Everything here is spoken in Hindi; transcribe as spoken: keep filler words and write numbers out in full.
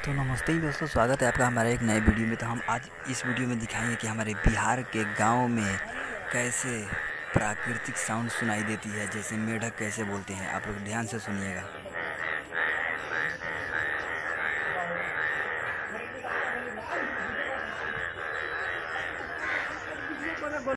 तो नमस्ते ही दोस्तों, स्वागत है आपका हमारे एक नए वीडियो में। तो हम आज इस वीडियो में दिखाएंगे कि हमारे बिहार के गांव में कैसे प्राकृतिक साउंड सुनाई देती है, जैसे मेढक कैसे बोलते हैं। आप लोग ध्यान से सुनिएगा।